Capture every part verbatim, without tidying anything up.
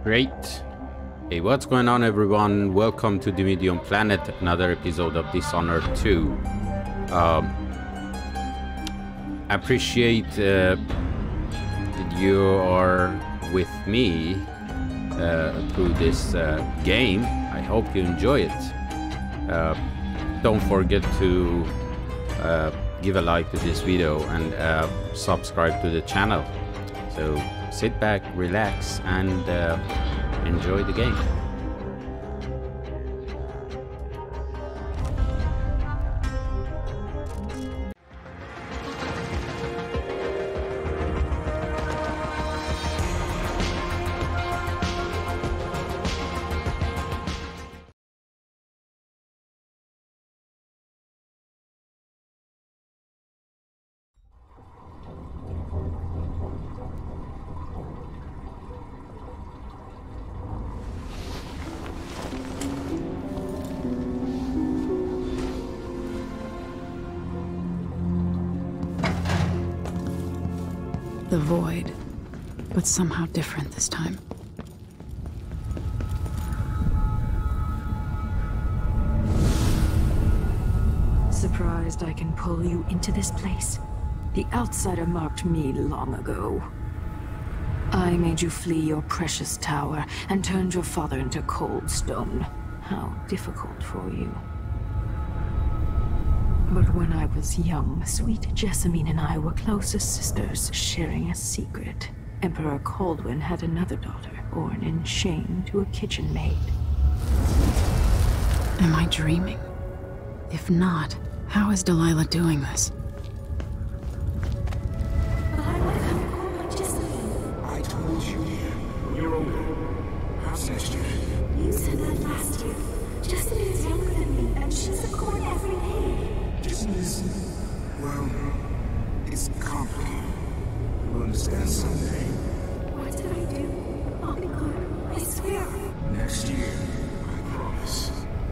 Great. Hey, what's going on, everyone? Welcome to Dimidium Planet, another episode of Dishonored two. Um, I appreciate uh, that you are with me uh, through this uh, game. I hope you enjoy it. Uh, don't forget to uh, give a like to this video and uh, subscribe to the channel. So sit back, relax, and uh, enjoy the game. The void, but somehow different this time. Surprised I can pull you into this place? The outsider marked me long ago. I made you flee your precious tower and turned your father into cold stone. How difficult for you. But when I was young, sweet Jessamine and I were close as sisters, sharing a secret. Emperor Kaldwin had another daughter, born in shame to a kitchen maid. Am I dreaming? If not, how is Delilah doing this? But I want to come home with Jessamine. I told you, you're older. How's next year? You said that last year. Jessamine's younger than me, and she's a court every day. This is, well, it's complicated. You'll understand someday. What did I do? I'll be good. I swear. Next year, I promise.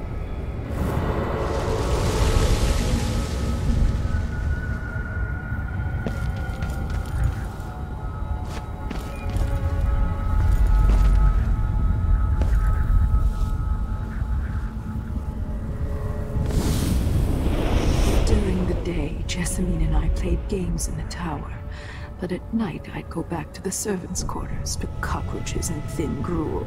Jessamine and I played games in the tower, but at night I'd go back to the servants' quarters to cockroaches and thin gruel.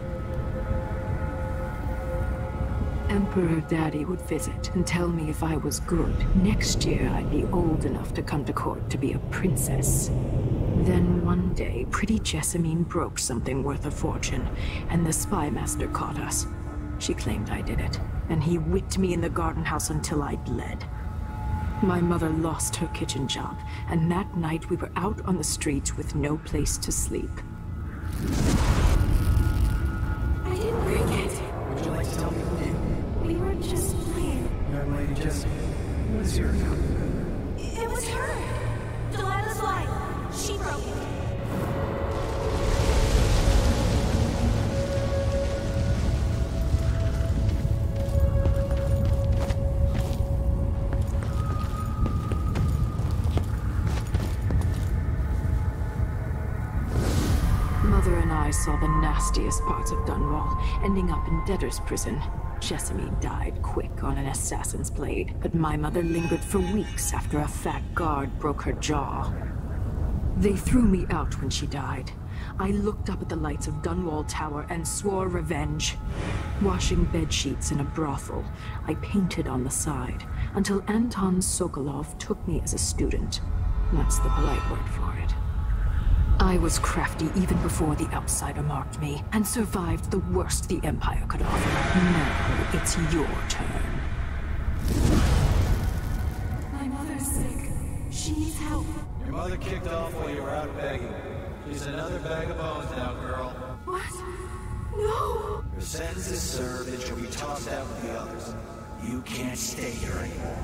Emperor Daddy would visit and tell me if I was good, next year I'd be old enough to come to court to be a princess. Then one day, pretty Jessamine broke something worth a fortune, and the spy master caught us. She claimed I did it, and he whipped me in the garden house until I bled. My mother lost her kitchen job, and that night we were out on the streets with no place to sleep. I didn't break it. Would you like to tell me who did? We were just playing. Young Lady Jessie, what is your account? It was her. Delilah's line. She broke it. Mother and I saw the nastiest parts of Dunwall, ending up in debtor's prison. Jessamine died quick on an assassin's blade, but my mother lingered for weeks after a fat guard broke her jaw. They threw me out when she died. I looked up at the lights of Dunwall Tower and swore revenge. Washing bedsheets in a brothel, I painted on the side, until Anton Sokolov took me as a student. That's the polite word for it. I was crafty even before the outsider marked me, and survived the worst the Empire could offer. Now it's your turn. My mother's sick. She needs help. Your mother kicked off while you were out begging. She's another bag of bones now, girl. What? No! Your sentence is served and she'll be tossed out with the others. You can't stay here anymore.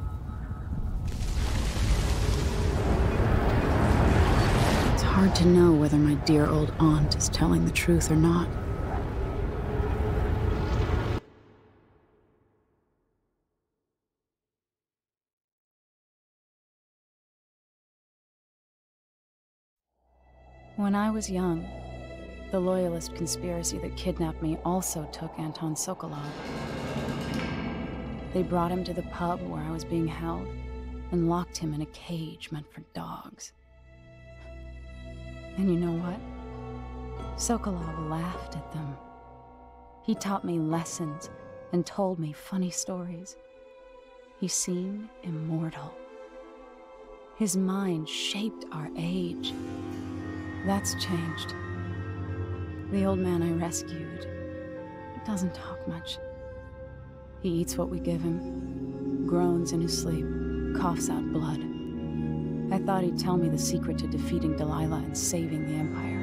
It's hard to know whether my dear old aunt is telling the truth or not. When I was young, The loyalist conspiracy that kidnapped me also took Anton Sokolov. They brought him to the pub where I was being held and locked him in a cage meant for dogs. And you know what? Sokolov laughed at them. He taught me lessons and told me funny stories. He seemed immortal. His mind shaped our age. That's changed. The old man I rescued doesn't talk much. He eats what we give him, groans in his sleep, coughs out blood. I thought he'd tell me the secret to defeating Delilah and saving the Empire.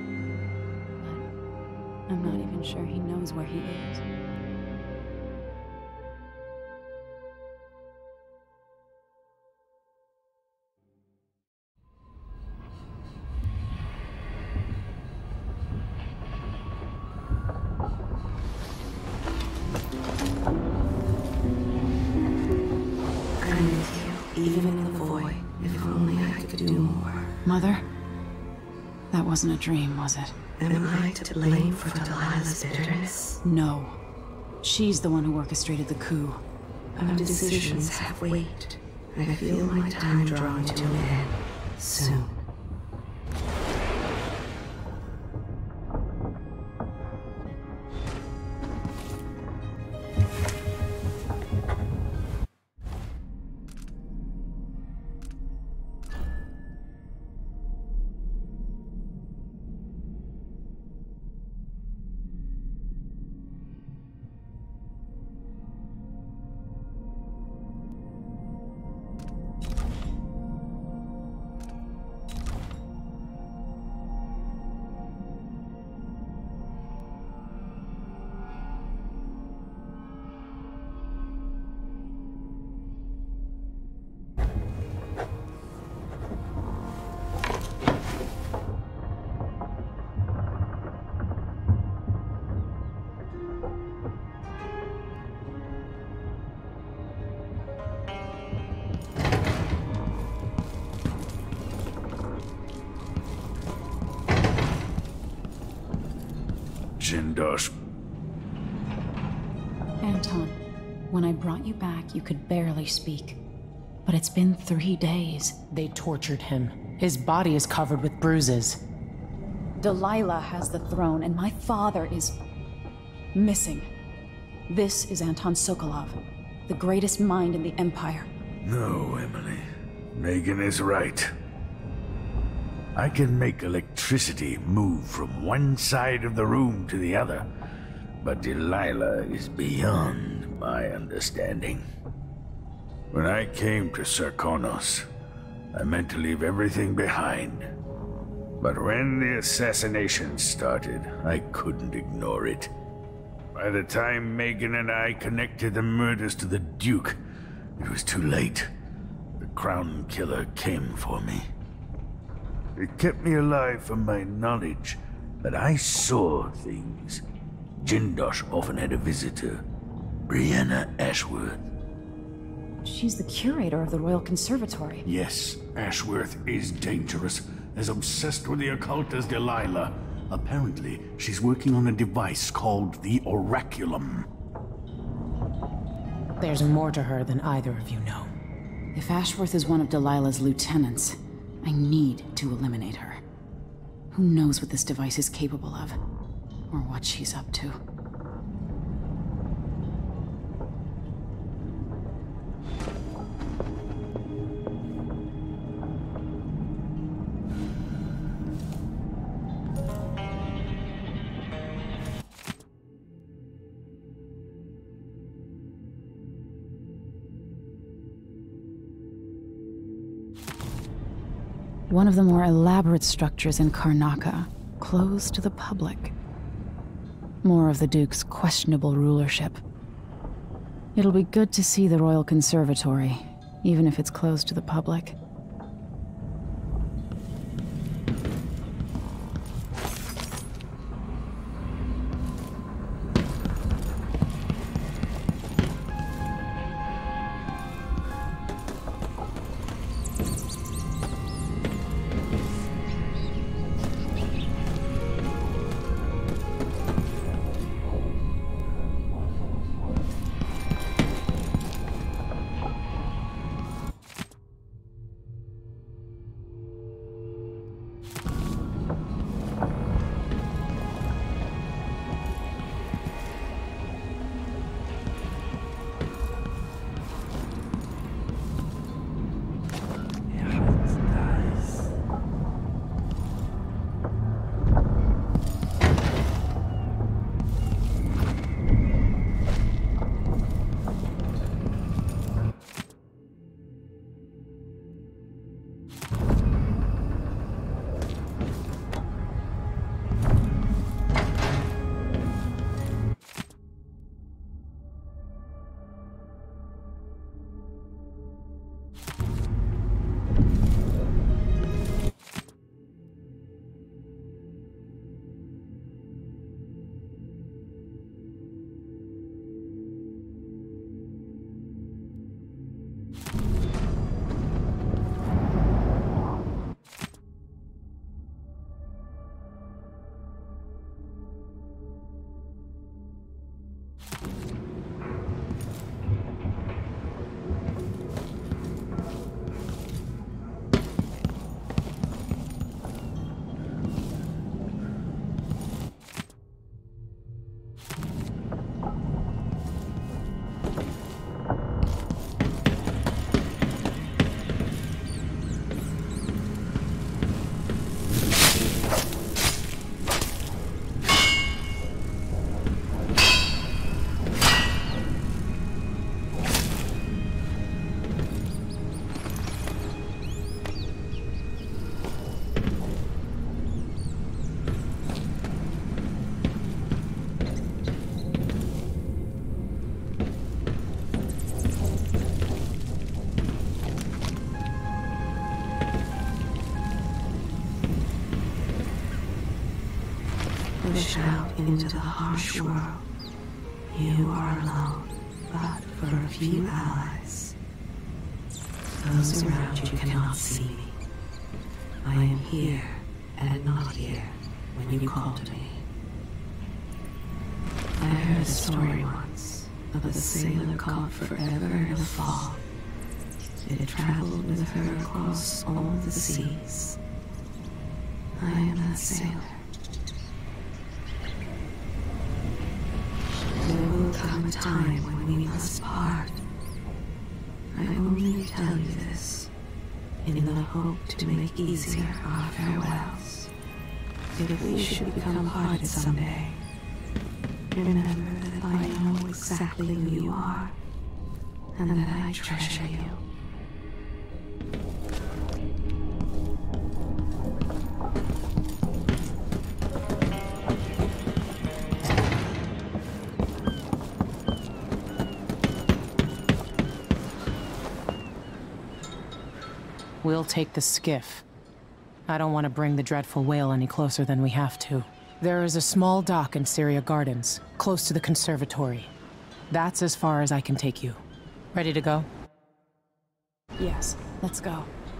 But I'm not even sure he knows where he is. Even in the void, if only I could do more. Mother? That wasn't a dream, was it? Am I to blame for Delilah's bitterness? No. She's the one who orchestrated the coup. Our decisions have weight. I feel my time drawing to an end. Soon. Jindosh. Anton, when I brought you back, you could barely speak. But it's been three days. They tortured him. His body is covered with bruises. Delilah has the throne, and my father is... missing. This is Anton Sokolov, the greatest mind in the Empire. No, Emily. Megan is right. I can make electricity move from one side of the room to the other, but Delilah is beyond my understanding. When I came to Sarkonos, I meant to leave everything behind. But when the assassination started, I couldn't ignore it. By the time Megan and I connected the murders to the Duke, it was too late. The Crown Killer came for me. It kept me alive from my knowledge that I saw things. Jindosh often had a visitor, Breanna Ashworth. She's the curator of the Royal Conservatory. Yes, Ashworth is dangerous, as obsessed with the occult as Delilah. Apparently, she's working on a device called the Oraculum. There's more to her than either of you know. If Ashworth is one of Delilah's lieutenants, I need to eliminate her. Who knows what this device is capable of, or what she's up to. One of the more elaborate structures in Karnaca, closed to the public. More of the Duke's questionable rulership. It'll be good to see the Royal Conservatory, even if it's closed to the public. launch out into the harsh world. You are alone, but for a few allies. Those around you cannot see me. I am here and not here when you call to me. I heard a story once of a sailor caught forever in a fog. It traveled with her across all the seas. I am that sailor. There will come a time when we must part. I only tell you this in the hope to make easier our farewells. If we should become parted someday, remember that I know exactly who you are, and that I treasure you. We'll take the skiff. I don't want to bring the dreadful whale any closer than we have to. There is a small dock in Syria Gardens, close to the conservatory. That's as far as I can take you. Ready to go? Yes, let's go.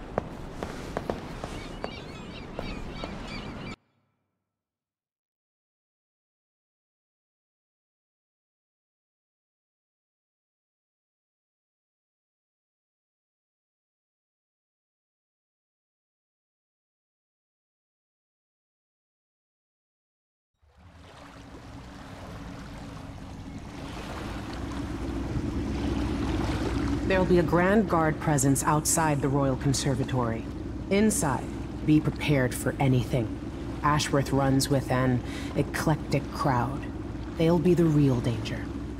There'll be a Grand Guard presence outside the Royal Conservatory. Inside, be prepared for anything. Ashworth runs with an eclectic crowd. They'll be the real danger.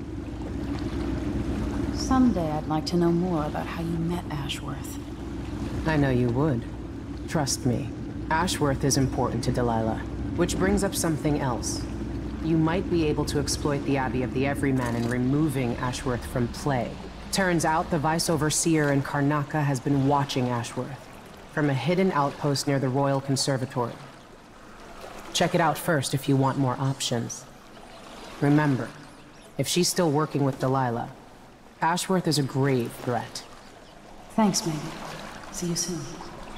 Someday I'd like to know more about how you met Ashworth. I know you would. Trust me. Ashworth is important to Delilah. Which brings up something else. You might be able to exploit the Abbey of the Everyman in removing Ashworth from play. Turns out the Vice Overseer in Karnaca has been watching Ashworth from a hidden outpost near the Royal Conservatory. Check it out first if you want more options. Remember, if she's still working with Delilah, Ashworth is a grave threat. Thanks, Megan. See you soon.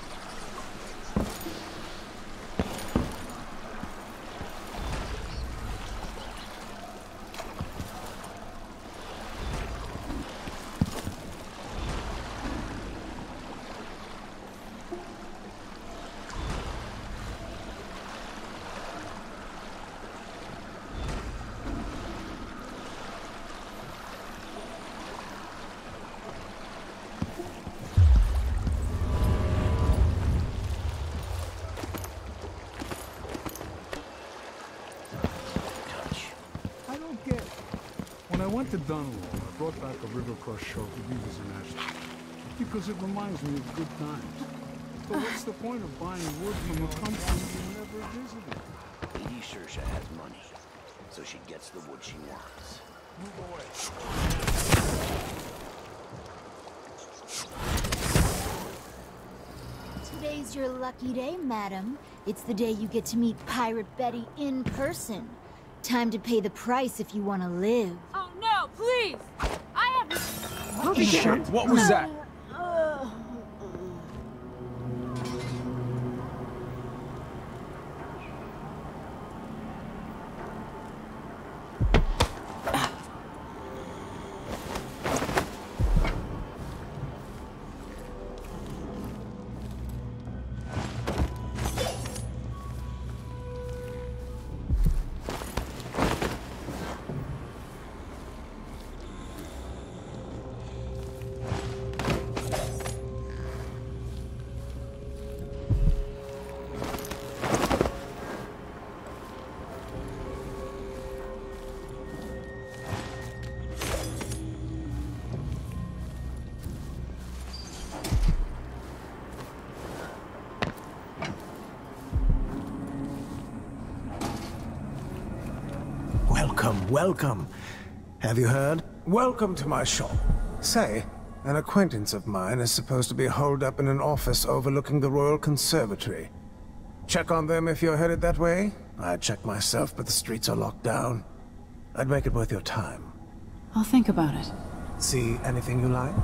To Dunwall, I brought back a River Cross show to leave as an ashtray, because it reminds me of good times. But what's the point of buying wood from a country you never visited? Lady Saoirse has money, so she gets the wood she wants. Move away. Today's your lucky day, madam. It's the day you get to meet Pirate Betty in person. Time to pay the price if you want to live. Oh no, please! I have... Oh, shit! What was that? Welcome, welcome. Have you heard? Welcome to my shop. Say, an acquaintance of mine is supposed to be holed up in an office overlooking the Royal Conservatory. Check on them if you're headed that way. I'd check myself, but the streets are locked down. I'd make it worth your time. I'll think about it. See anything you like?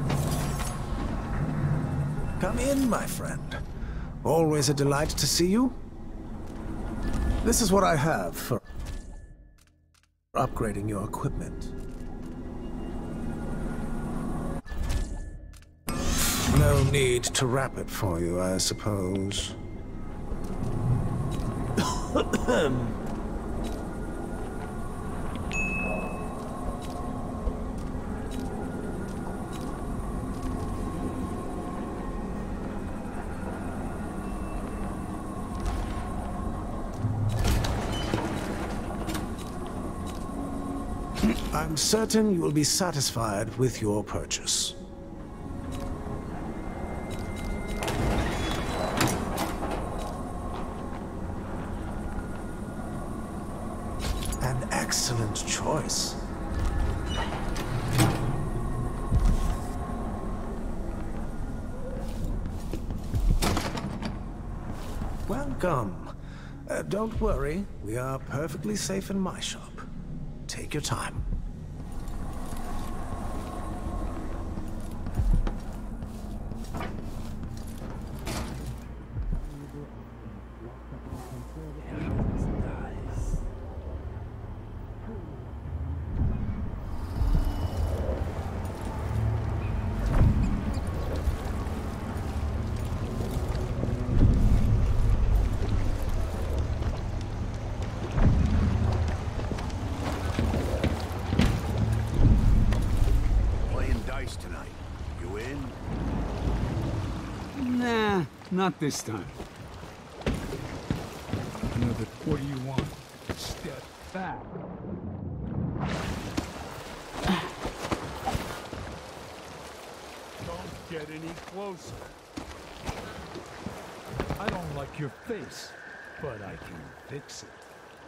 Come in, my friend. Always a delight to see you. This is what I have for upgrading your equipment. No need to wrap it for you, I suppose. I'm certain you will be satisfied with your purchase. An excellent choice. Welcome. Uh, don't worry, we are perfectly safe in my shop. Take your time. Not this time. Another, what do you want? Step back. Don't get any closer. I don't like your face, but I can fix it.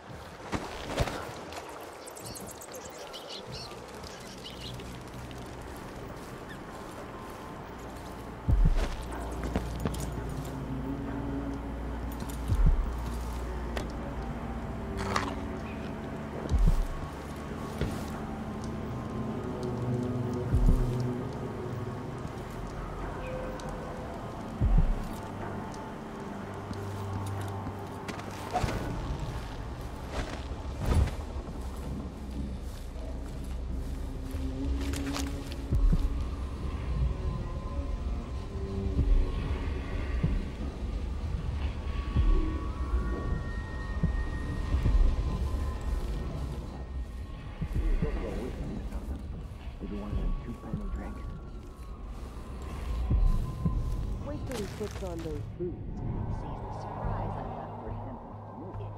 Puts on those boots. Sees the surprise I have for him. You idiot.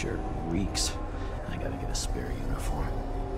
shirt reeks. I gotta get a spare uniform.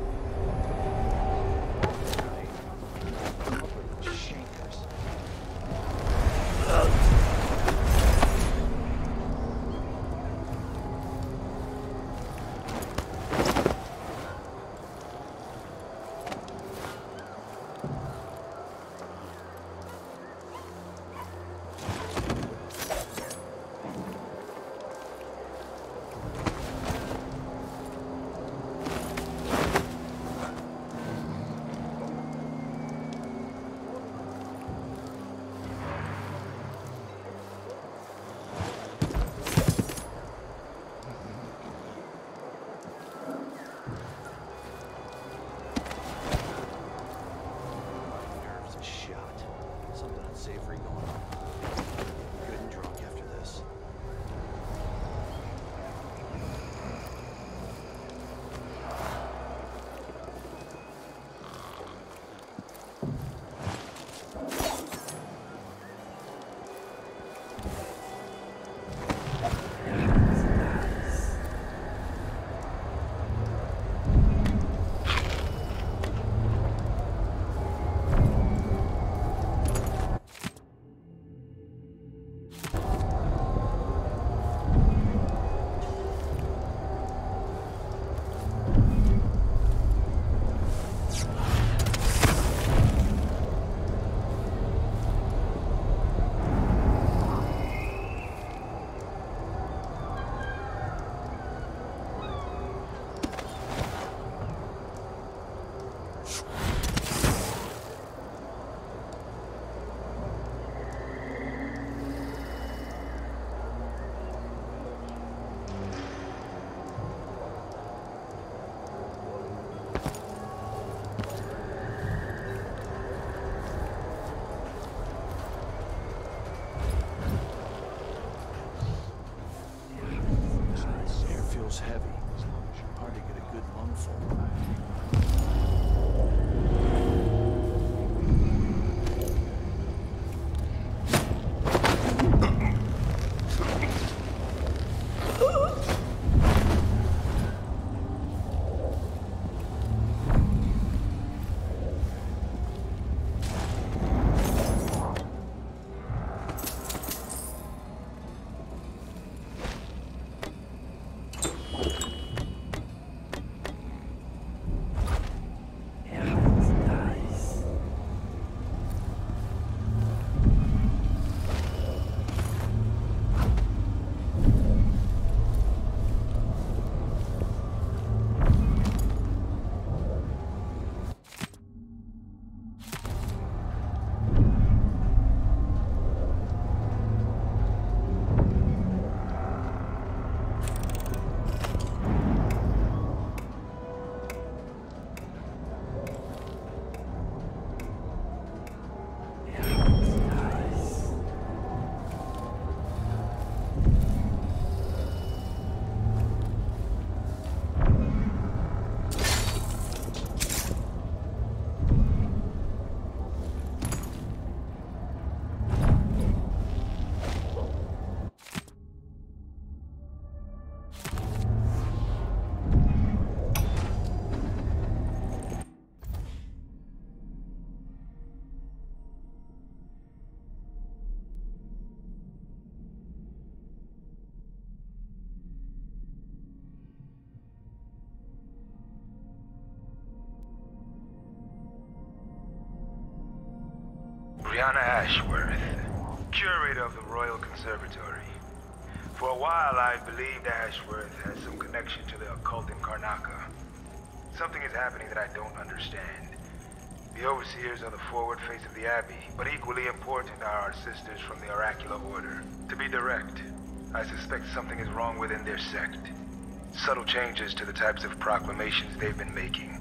Breanna Ashworth, curator of the Royal Conservatory. For a while, I believed Ashworth had some connection to the occult in Karnaca. Something is happening that I don't understand. The overseers are the forward face of the Abbey, but equally important are our sisters from the Oracular Order. To be direct, I suspect something is wrong within their sect. Subtle changes to the types of proclamations they've been making.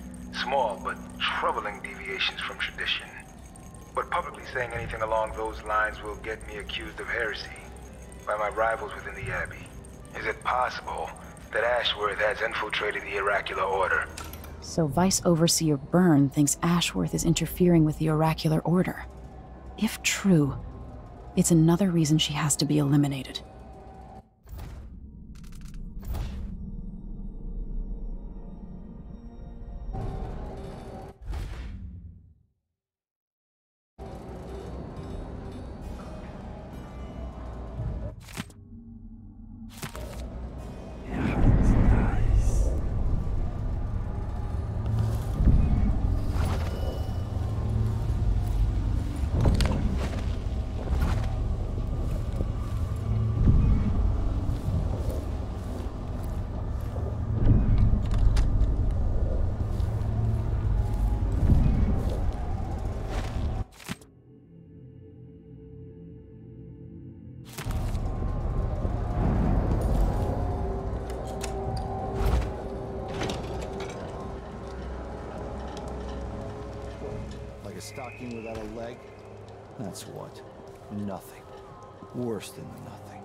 Small, but troubling deviations from tradition. But publicly saying anything along those lines will get me accused of heresy by my rivals within the Abbey. Is it possible that Ashworth has infiltrated the Oracular Order? So Vice Overseer Byrne thinks Ashworth is interfering with the Oracular Order. If true, it's another reason she has to be eliminated. stocking without a leg? That's what. Nothing. Worse than nothing.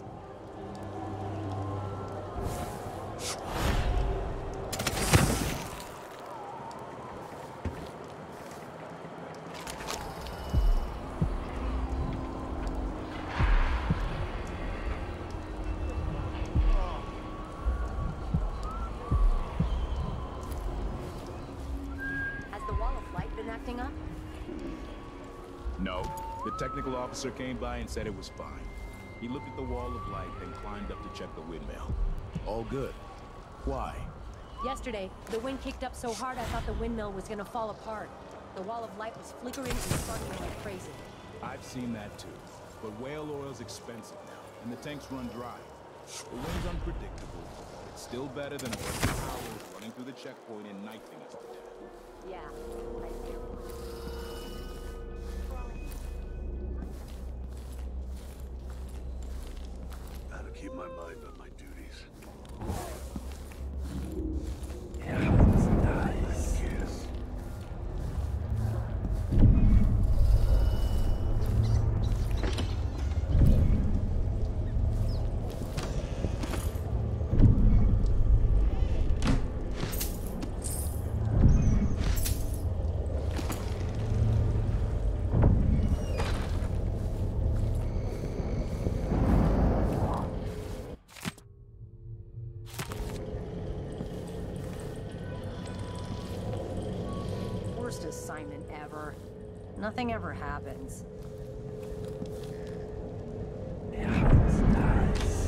Technical officer came by and said it was fine. He looked at the wall of light, then climbed up to check the windmill. All good. Why? Yesterday, the wind kicked up so hard I thought the windmill was gonna fall apart. The wall of light was flickering and sparkling like crazy. I've seen that too. But whale oil's expensive now, and the tanks run dry. The wind's unpredictable, but it's still better than a bunch of owls running through the checkpoint and knifing us to death. Yeah, I see. Keep my mind on my duties. Yeah, that's nice. Yes. Assignment ever. Nothing ever happens. Yeah, that's nice.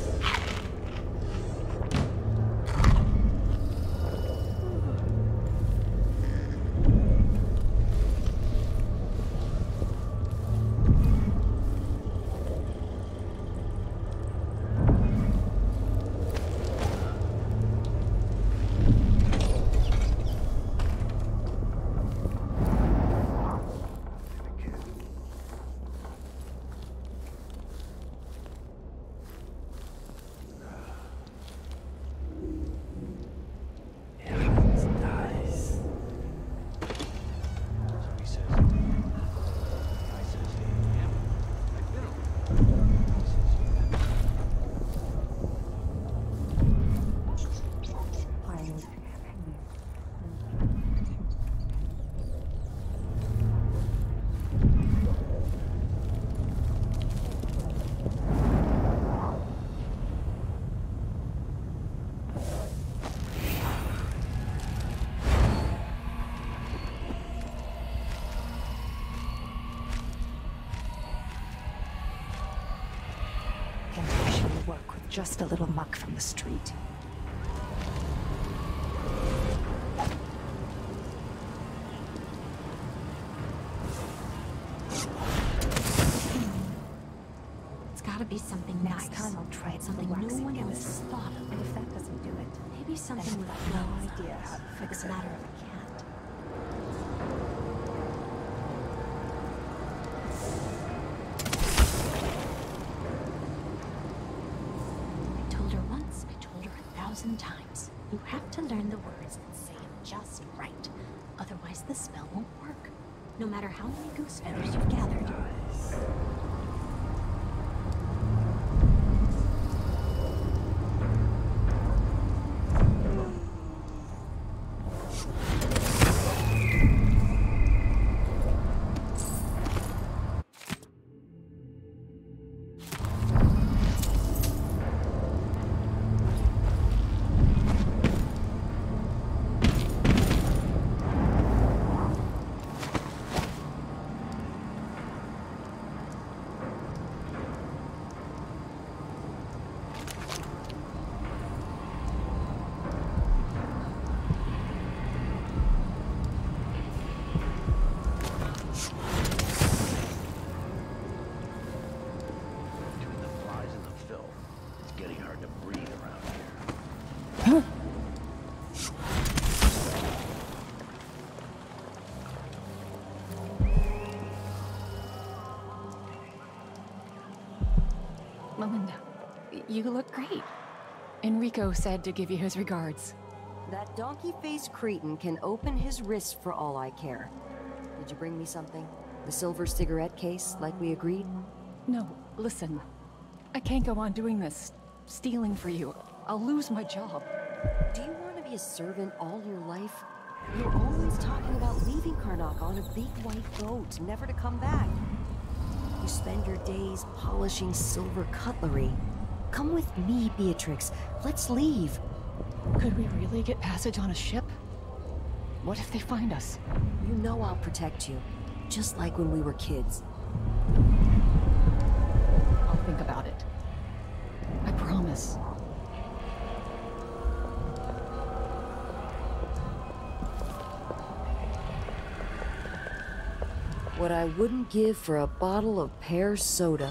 Just a little muck from the street. It's gotta be something nice. Next time I'll try something no one else thought of. And if that doesn't do it, maybe something with no idea how to fix it. It's a matter of a cat. Times. You have to learn the words and say them just right. Otherwise the spell won't work. No matter how many goose feathers you've gathered. Nice. Melinda, you look great. Enrico said to give you his regards. That donkey-faced cretin can open his wrist for all I care. Did you bring me something? The silver cigarette case, like we agreed? No, listen. I can't go on doing this. Stealing for you. I'll lose my job. Do you want to be a servant all your life? You're always talking about leaving Karnak on a big white boat, never to come back. You spend your days polishing silver cutlery. Come with me, Beatrix. Let's leave. Could we really get passage on a ship? What if they find us? You know I'll protect you. Just like when we were kids. I'll think about it. I promise. What I wouldn't give for a bottle of pear soda.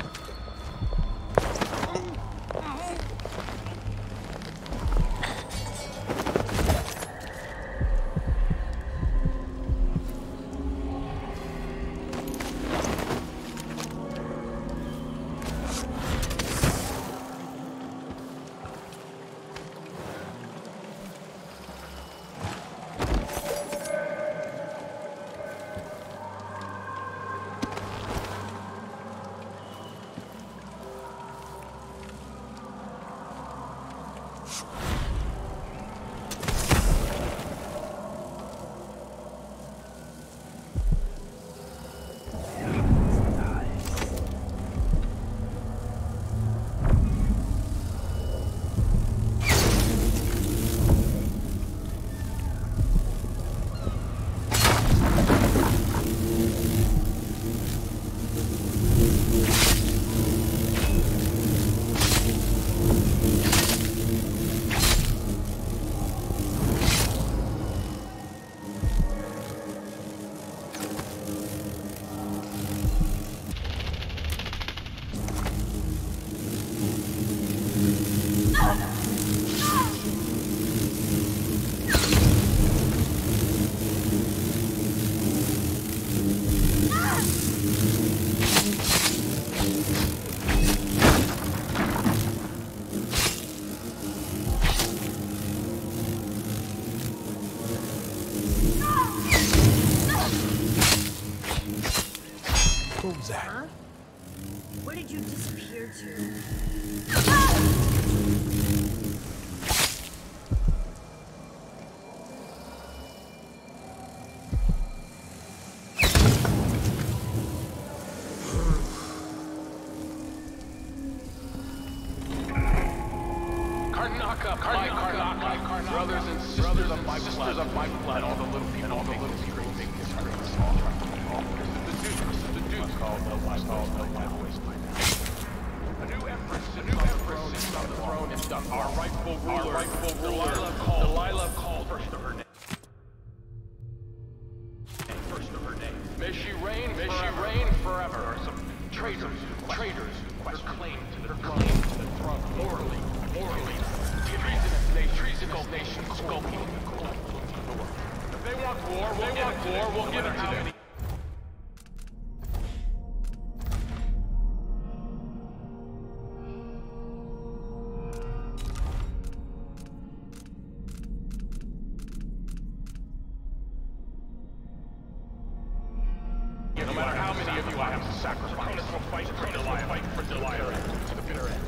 No matter how many of you I have to sacrifice, will fight for Delilah, fight for Delilah to the bitter end.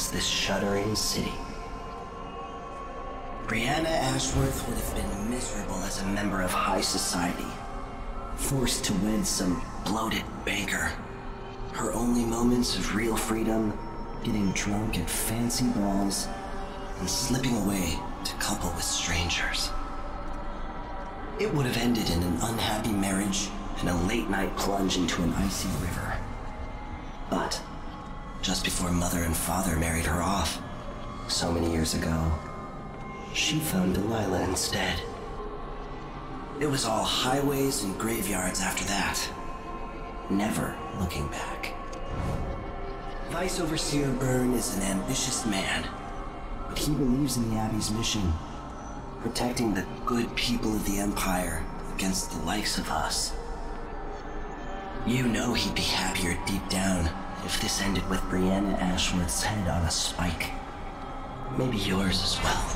against this shuddering city. Breanna Ashworth would have been miserable as a member of high society, forced to wed some bloated banker. Her only moments of real freedom, getting drunk at fancy balls, and slipping away to couple with strangers. It would have ended in an unhappy marriage and a late-night plunge into an icy river. But just before Mother and Father married her off, so many years ago, she found Delilah instead. It was all highways and graveyards after that, never looking back. Vice Overseer Byrne is an ambitious man, but he believes in the Abbey's mission, protecting the good people of the Empire against the likes of us. You know he'd be happier deep down if this ended with Breanna Ashworth's head on a spike. Maybe yours as well.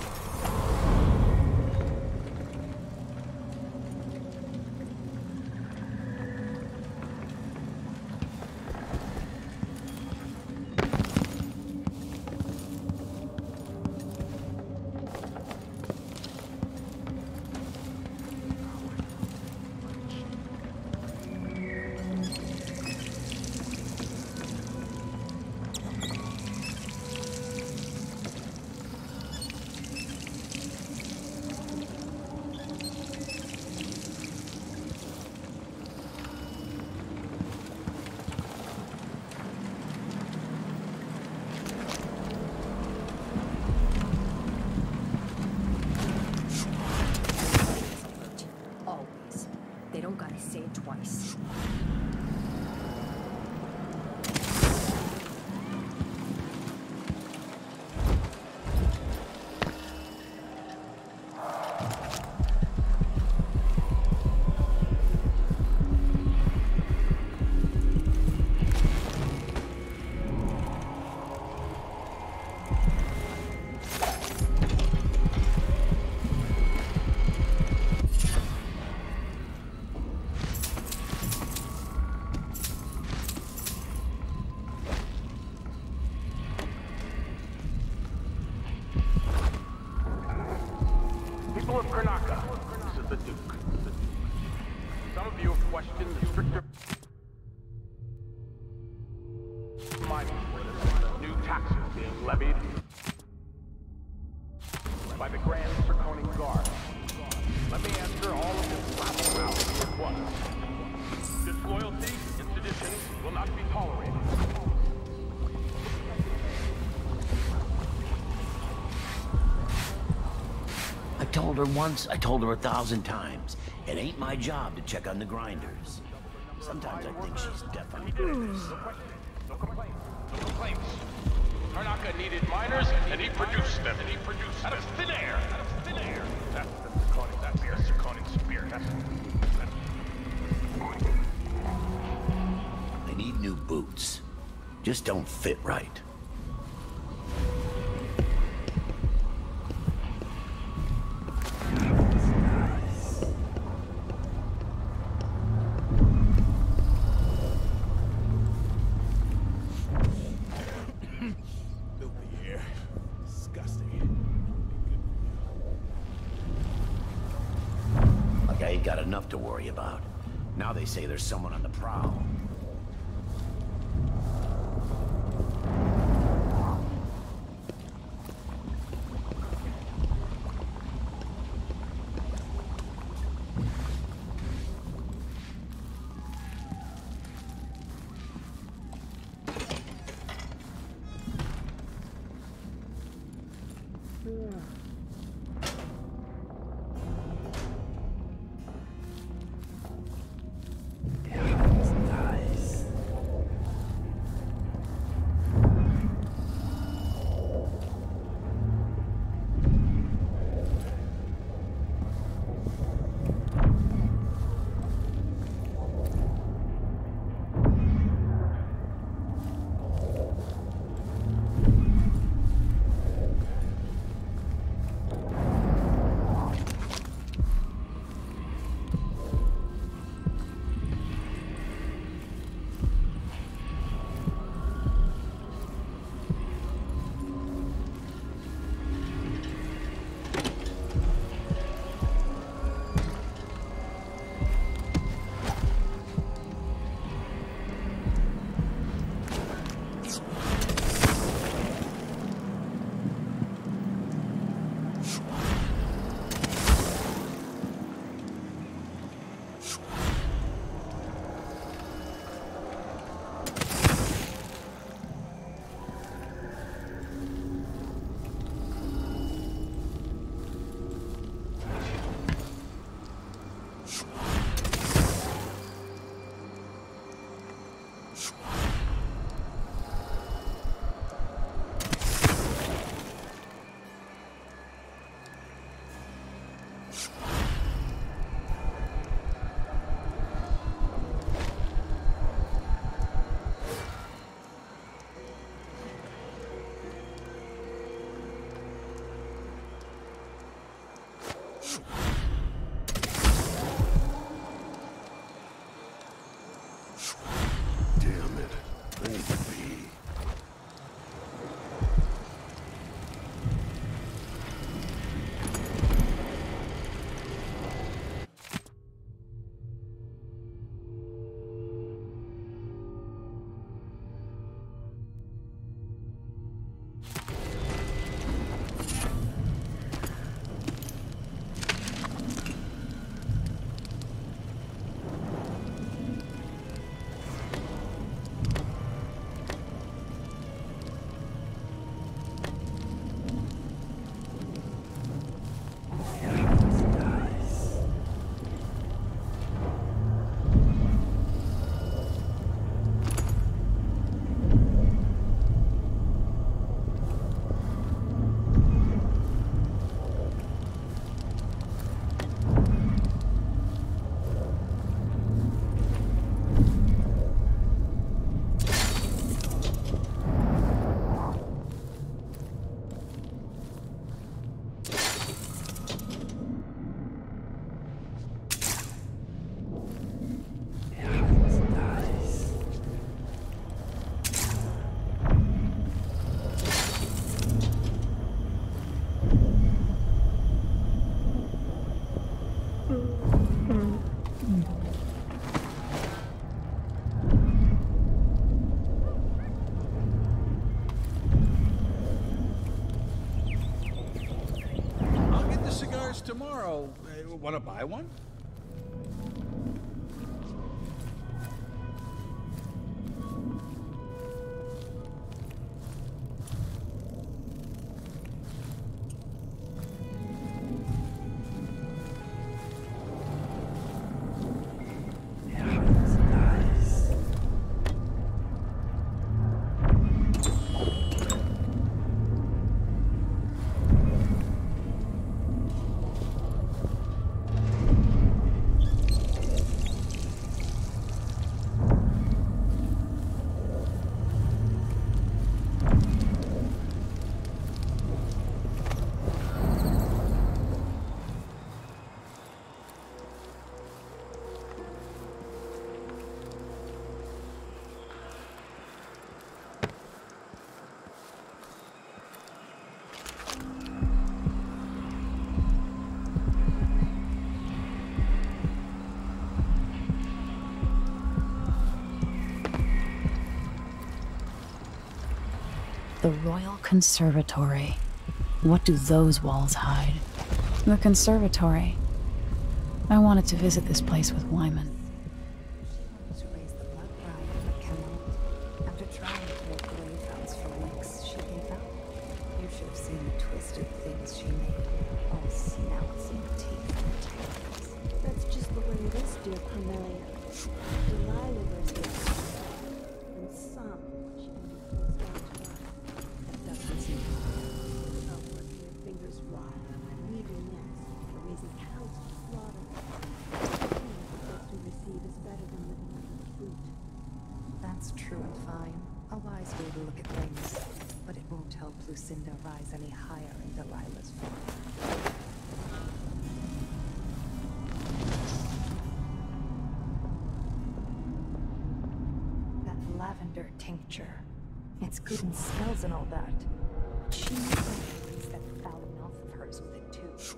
I told her once, I told her a thousand times. It ain't my job to check on the grinders. Sometimes I think she's deaf on grinders. No complaints. No complaints. Karnaka needed miners, and he produced them. And he produced them. Out of thin air. Out of thin air. That's the Draconic, that beer, Draconic spear. That's... I need new boots. Just don't fit right. Enough to worry about. Now they say there's someone on the prowl. Der Haus nice. Want to buy one? The Royal Conservatory. What do those walls hide? The conservatory. I wanted to visit this place with Wyman. To raise the blood pride, but cannot. After trying to make grave house for weeks, she gave up. You should have seen the twisted things she made. All snouts and teeth and tails. That's just the way it is, dear Cornelia. Delilah wears the and some she can be close down to her. That doesn't seem without working your fingers raw and weaving nets for raising cows to slaughter. Supposed to receive is better than living under the fruit. That's true and fine. A wise way to look at things. But it won't help Lucinda rise any higher in Delilah's form. Lavender tincture. It's good and smells and all that. But she needs that foul mouth of hers with it too.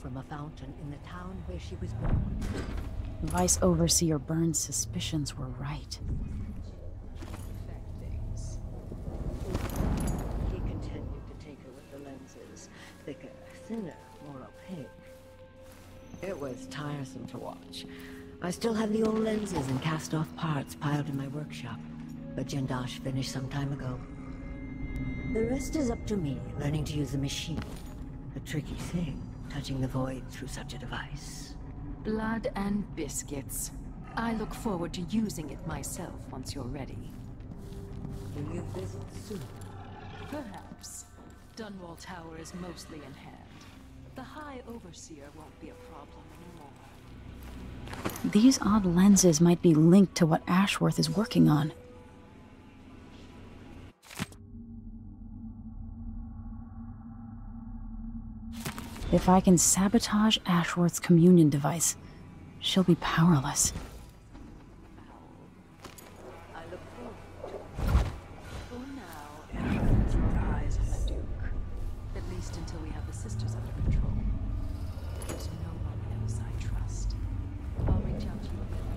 from a fountain in the town where she was born. Vice Overseer Burns' suspicions were right. He continued to tinker with the lenses, thicker, thinner, more opaque. It was tiresome to watch. I still have the old lenses and cast-off parts piled in my workshop, but Jindosh finished some time ago. The rest is up to me, learning to use the machine. A tricky thing, touching the void through such a device. Blood and biscuits. I look forward to using it myself once you're ready. Will you visit soon? Perhaps. Dunwall Tower is mostly in hand. The High Overseer won't be a problem anymore. These odd lenses might be linked to what Ashworth is working on. If I can sabotage Ashworth's communion device, she'll be powerless. I look forward to it. For now, everyone has your eyes on the Duke. At least until we have the sisters under control. There's no one else I trust. I'll reach out to you again.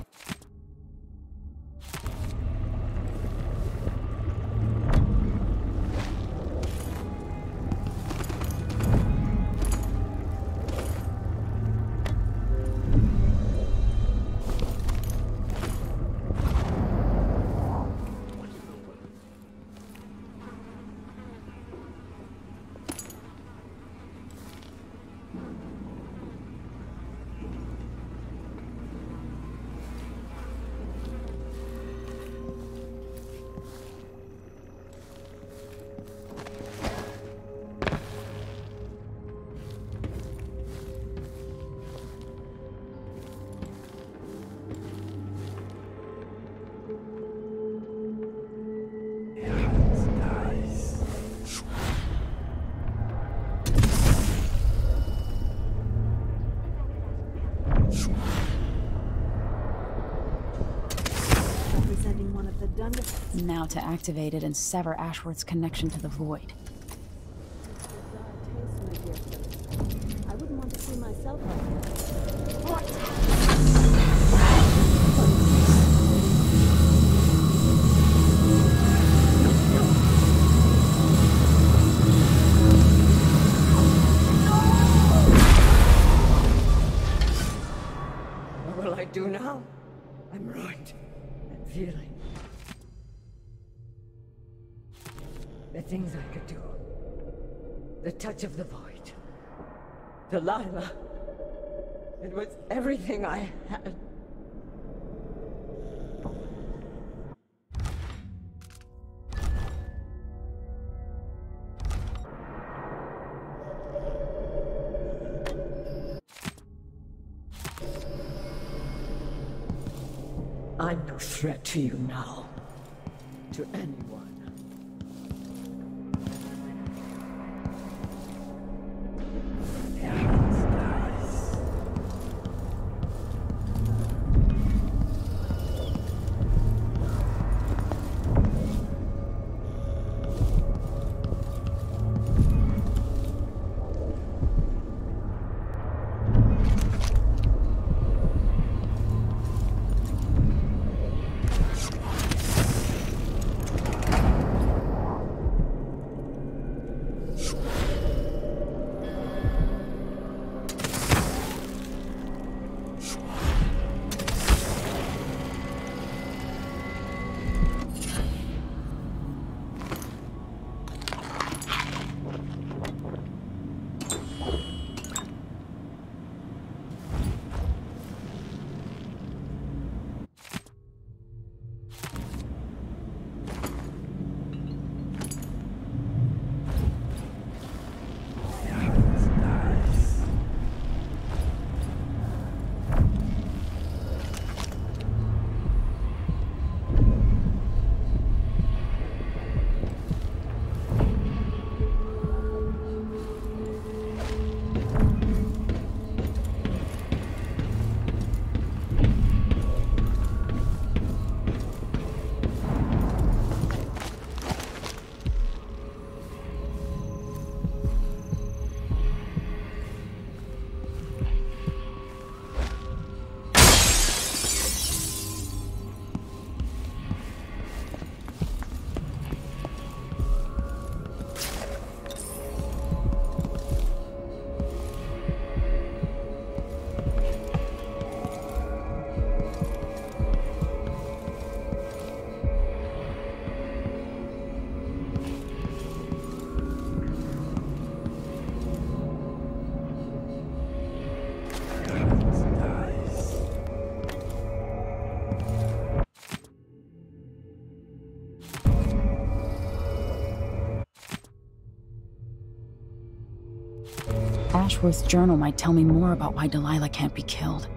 Now to activate it and sever Ashworth's connection to the void. I wouldn't want to see myself like this. What will I do now? I'm ruined. That feeling. The things I could do. The touch of the void. Delilah. It was everything I had. I'm no threat to you now. To anyone. Ashworth's journal might tell me more about why Delilah can't be killed.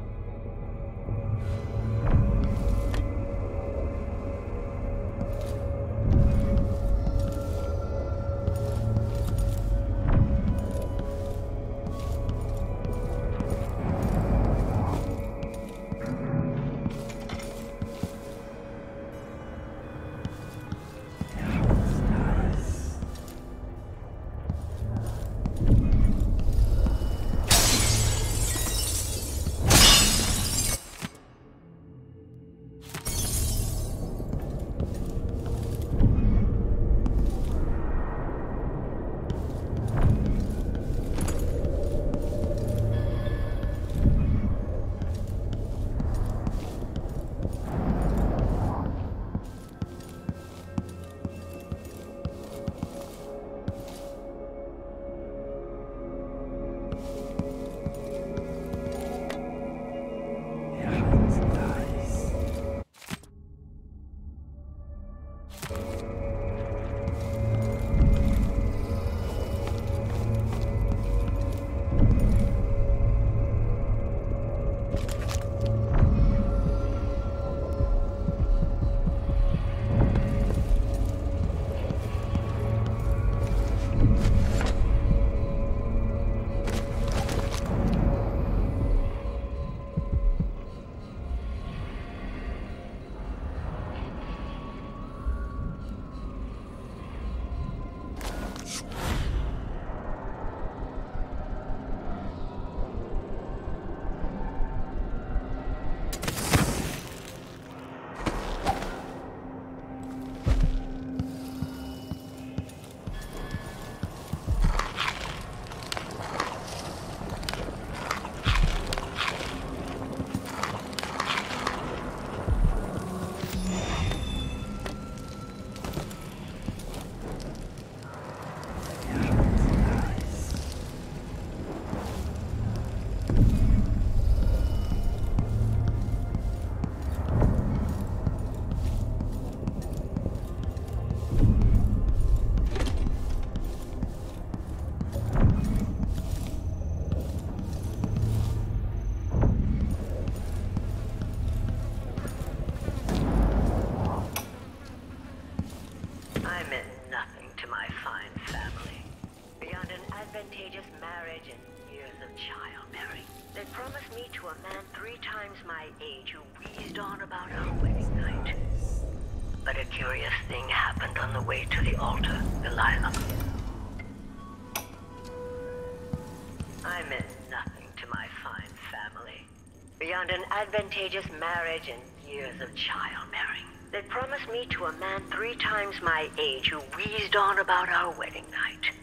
Advantageous marriage and years of childbearing. They promised me to a man three times my age who wheezed on about our wedding night.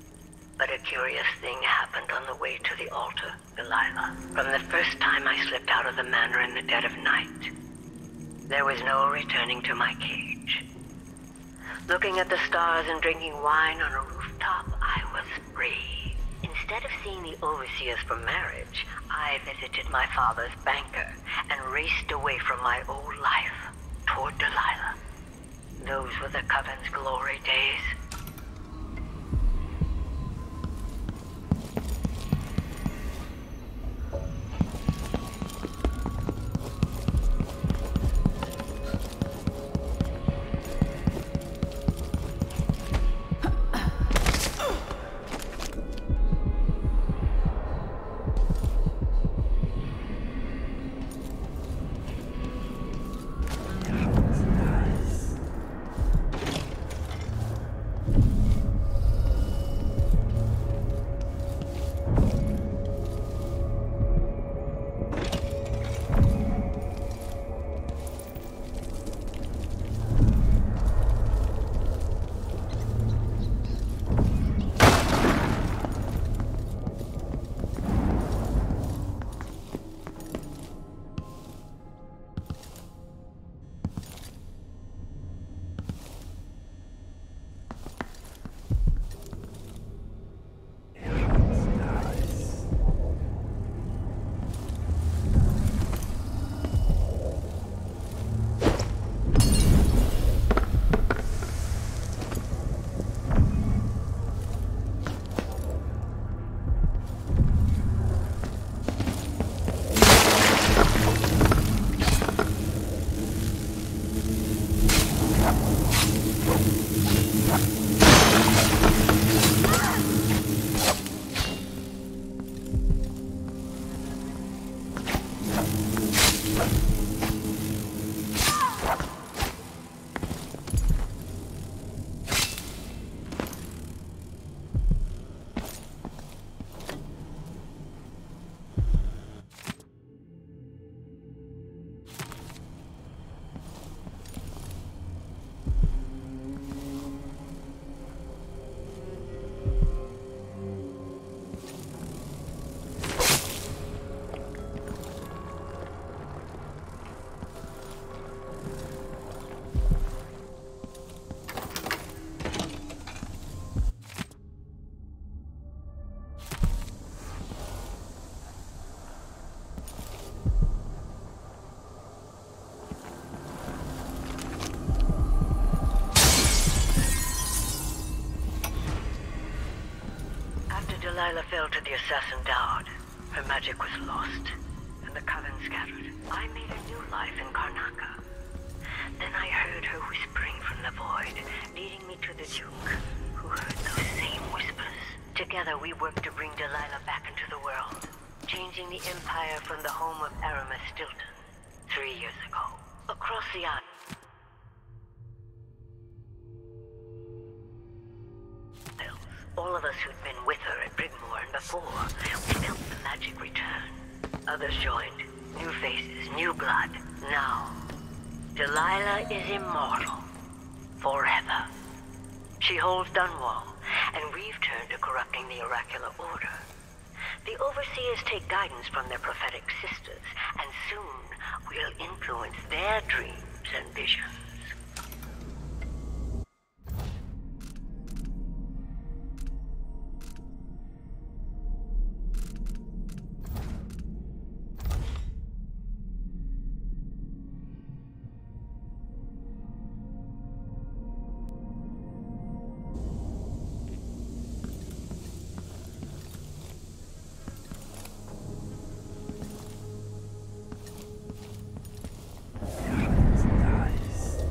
But a curious thing happened on the way to the altar, Delilah. From the first time I slipped out of the manor in the dead of night, there was no returning to my cage. Looking at the stars and drinking wine on a rooftop, I was free. Instead of seeing the overseers for marriage, I visited my father's banker and raced away from my old life toward Delilah. Those were the Coven's glory days. Delilah fell to the assassin Daud. Her magic was lost, and the coven scattered. I made a new life in Karnaca. Then I heard her whispering from the void, leading me to the Duke, who heard those same whispers. Together we worked to bring Delilah back into the world, changing the Empire from the home of Aramis Stilton, three years ago. Across the island. All of us who'd been with her at Brigmore and before, we felt the magic return. Others joined. New faces, new blood. Now, Delilah is immortal. Forever. She holds Dunwall, and we've turned to corrupting the oracular order. The Overseers take guidance from their prophetic sisters, and soon we'll influence their dreams and visions. Nice.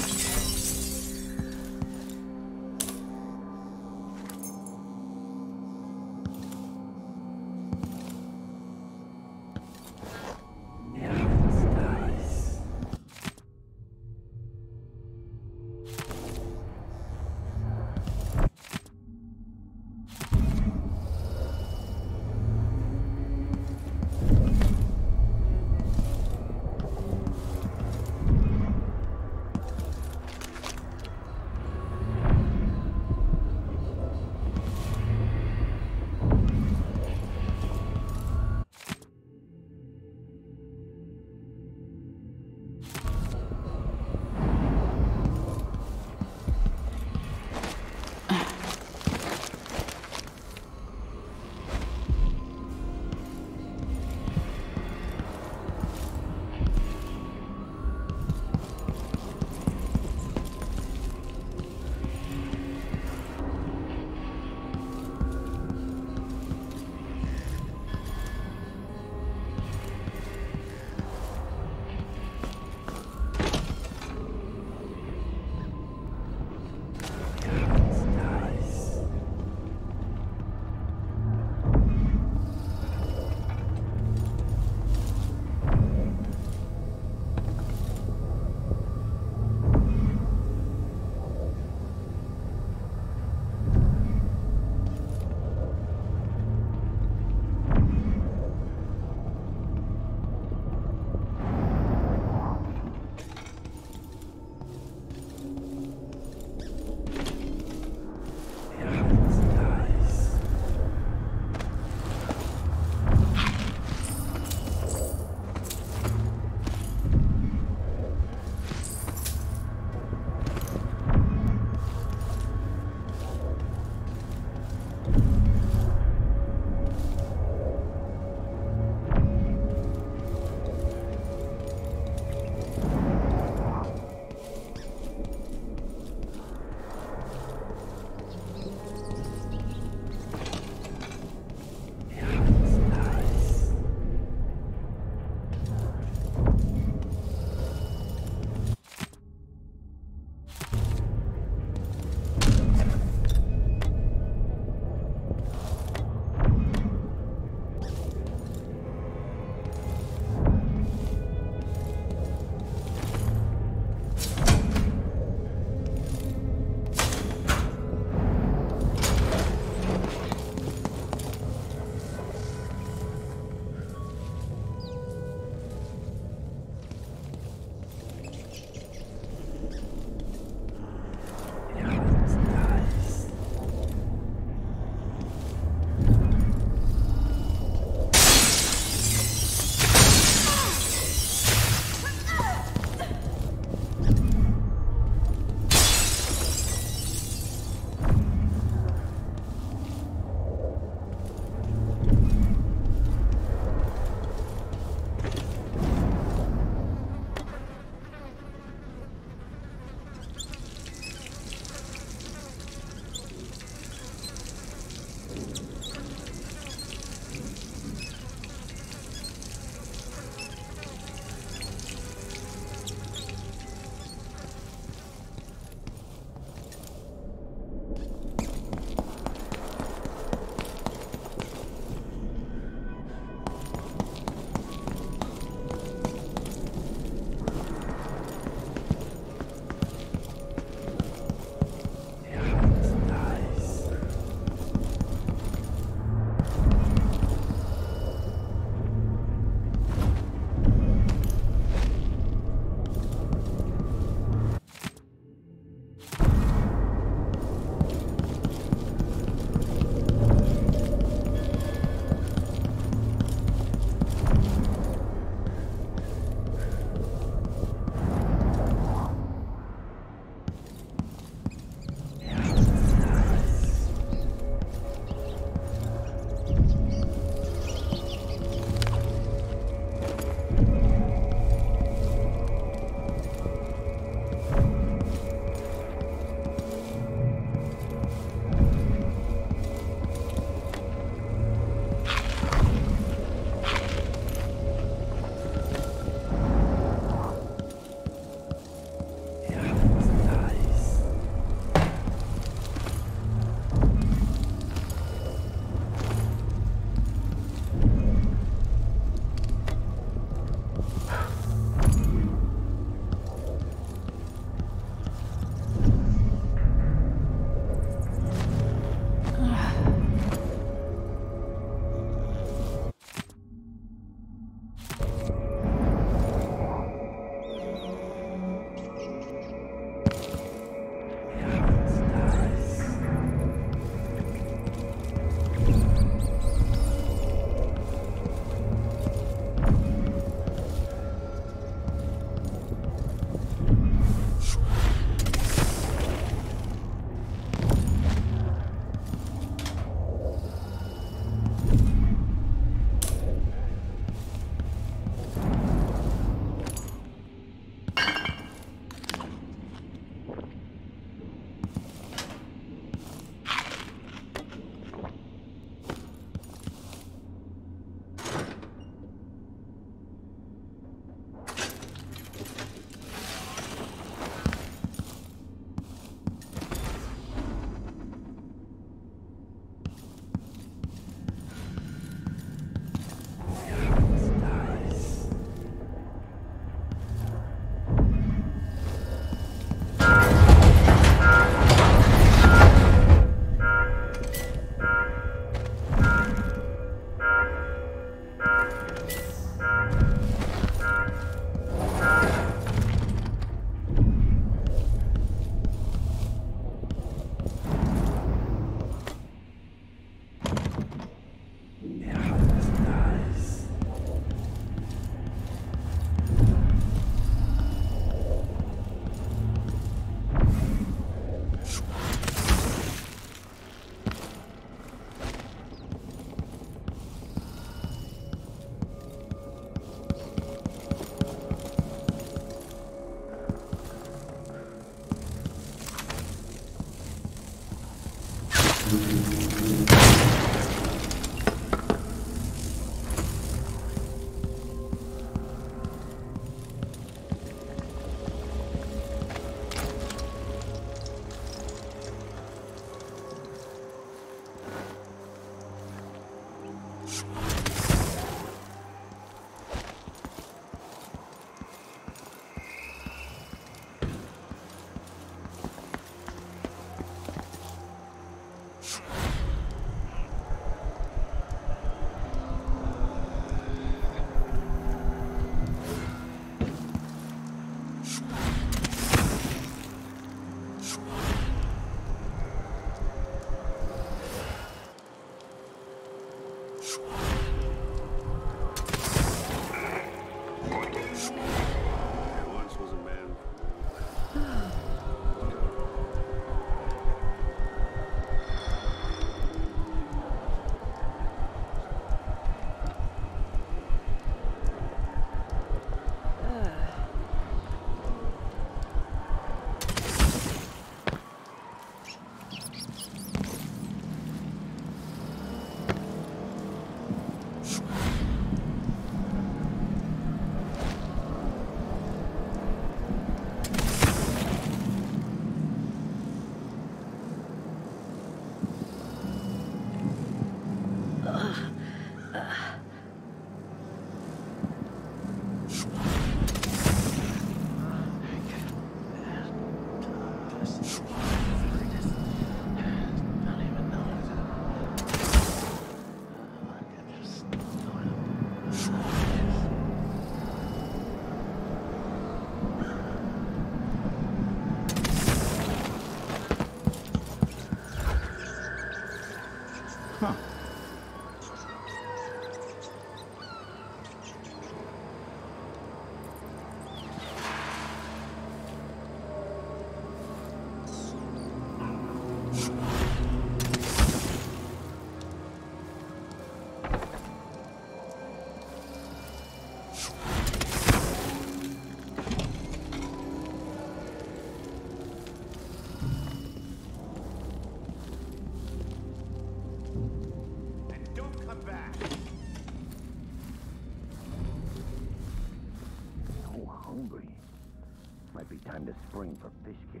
Might be time to spring for fish cake.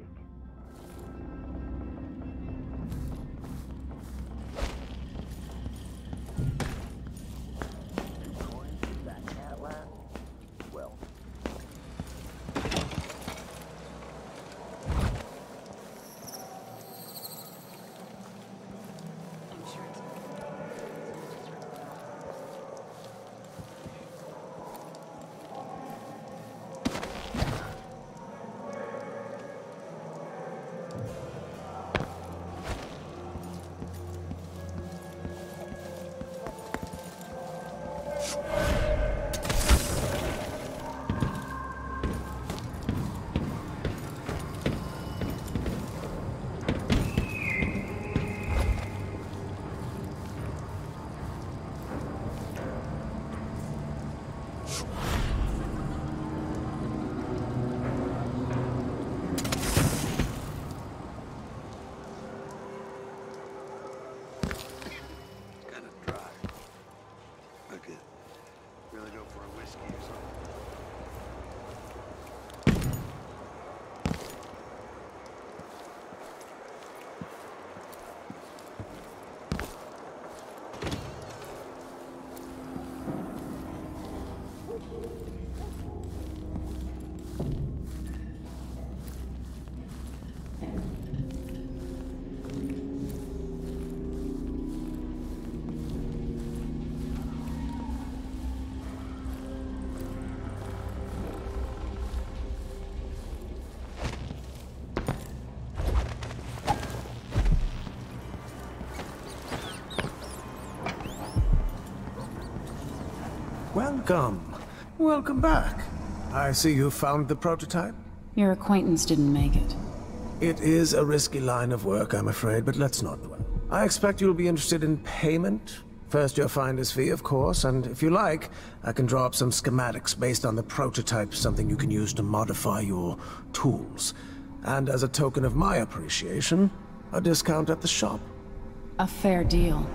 Welcome. Welcome back. I see you found the prototype. Your acquaintance didn't make it. It is a risky line of work, I'm afraid, but let's not dwell. I expect you'll be interested in payment. First your finder's fee, of course, and if you like, I can draw up some schematics based on the prototype, something you can use to modify your tools. And as a token of my appreciation, a discount at the shop. A fair deal.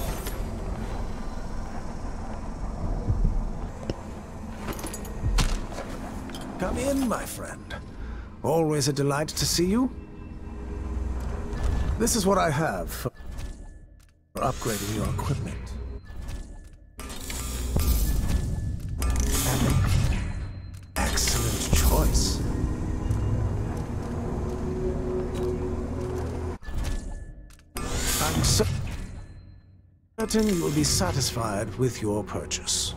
Come in, my friend. Always a delight to see you. This is what I have for upgrading your equipment. An excellent choice. I'm certain you will be satisfied with your purchase.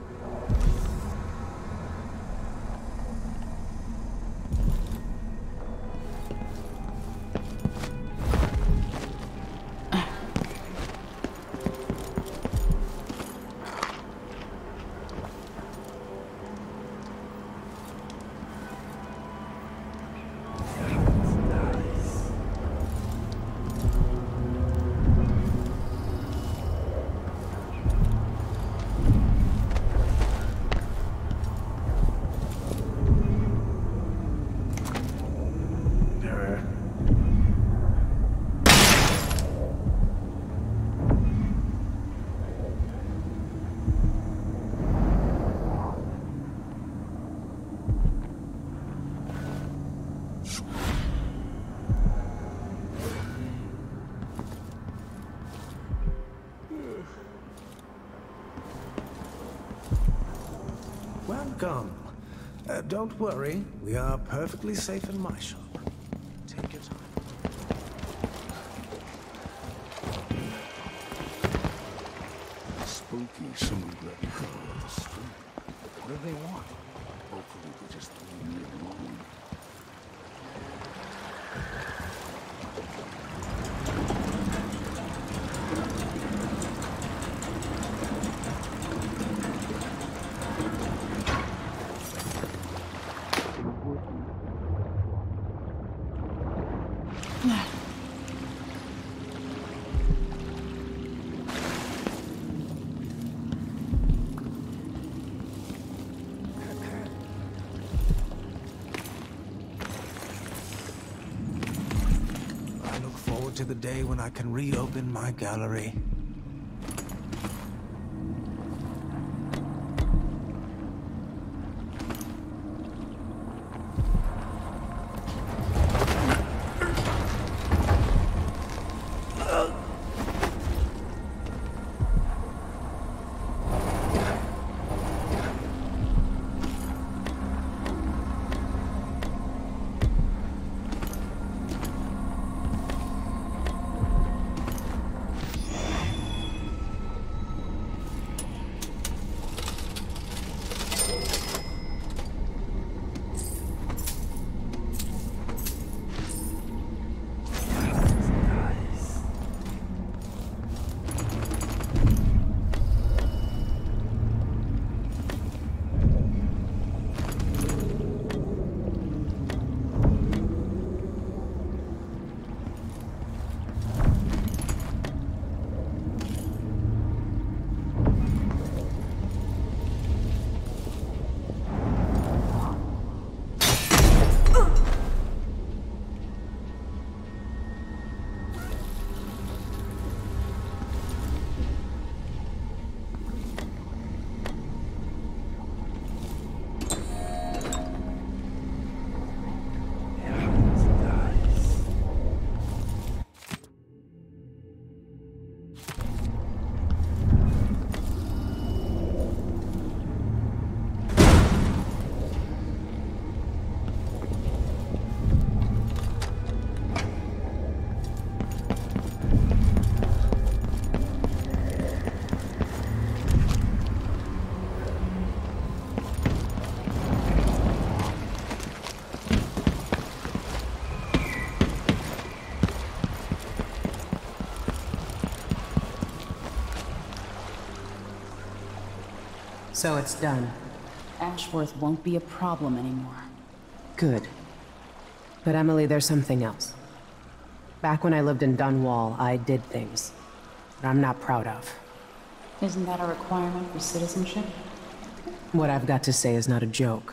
Welcome. Uh, don't worry, we are perfectly safe in my shop. Take your time. Spooky, someone grabbed me on the street. What do they want? Hopefully they just leave me alone. To the day when I can reopen my gallery. So it's done. Ashworth won't be a problem anymore. Good. But Emily, there's something else. Back when I lived in Dunwall, I did things that I'm not proud of. Isn't that a requirement for citizenship? What I've got to say is not a joke.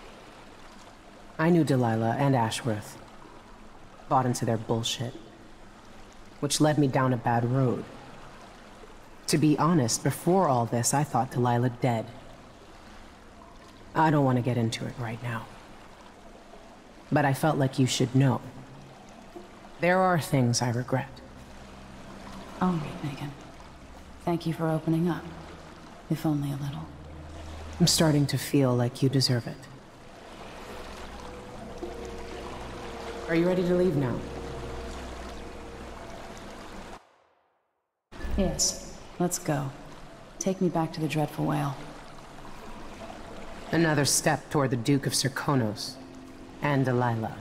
I knew Delilah and Ashworth. Bought into their bullshit. Which led me down a bad road. To be honest, before all this, I thought Delilah dead. I don't want to get into it right now. But I felt like you should know. There are things I regret. All right, Megan. Thank you for opening up. If only a little. I'm starting to feel like you deserve it. Are you ready to leave now? Yes. Let's go. Take me back to the Dreadful Whale. Another step toward the Duke of Serkonos and Delilah.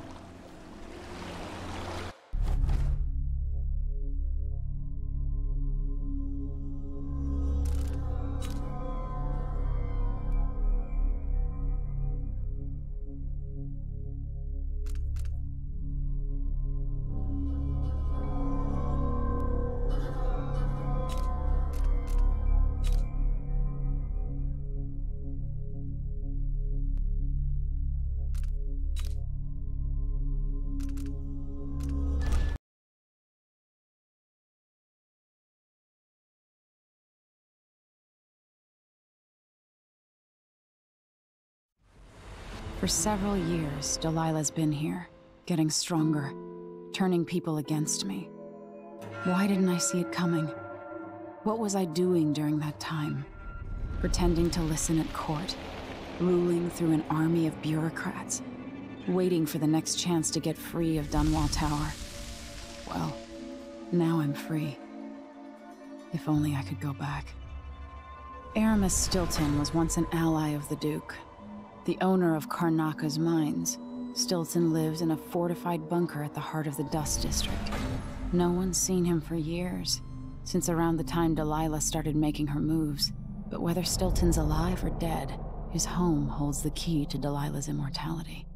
For several years, Delilah's been here, getting stronger, turning people against me. Why didn't I see it coming? What was I doing during that time? Pretending to listen at court, ruling through an army of bureaucrats, waiting for the next chance to get free of Dunwall Tower. Well, now I'm free. If only I could go back. Aramis Stilton was once an ally of the Duke. The owner of Karnaka's mines. Stilton lives in a fortified bunker at the heart of the Dust District. No one's seen him for years, since around the time Delilah started making her moves. But whether Stilton's alive or dead, his home holds the key to Delilah's immortality.